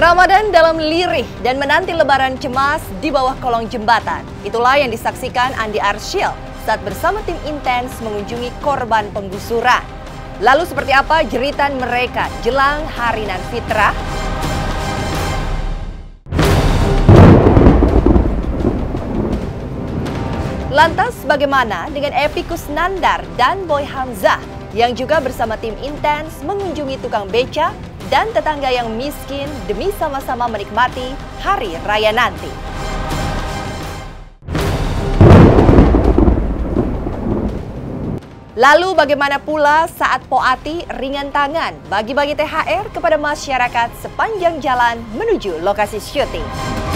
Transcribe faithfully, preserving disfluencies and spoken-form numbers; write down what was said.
Ramadan dalam lirih dan menanti lebaran cemas di bawah kolong jembatan. Itulah yang disaksikan Andi Arsyil saat bersama tim intens mengunjungi korban penggusuran. Lalu seperti apa jeritan mereka jelang Hari Nan Fitrah? Lantas bagaimana dengan Epi Kusnandar dan Boy Hamzah yang juga bersama tim intens mengunjungi tukang beca dan tetangga yang miskin demi sama-sama menikmati hari raya nanti. Lalu bagaimana pula saat Poati ringan tangan bagi-bagi T H R kepada masyarakat sepanjang jalan menuju lokasi syuting?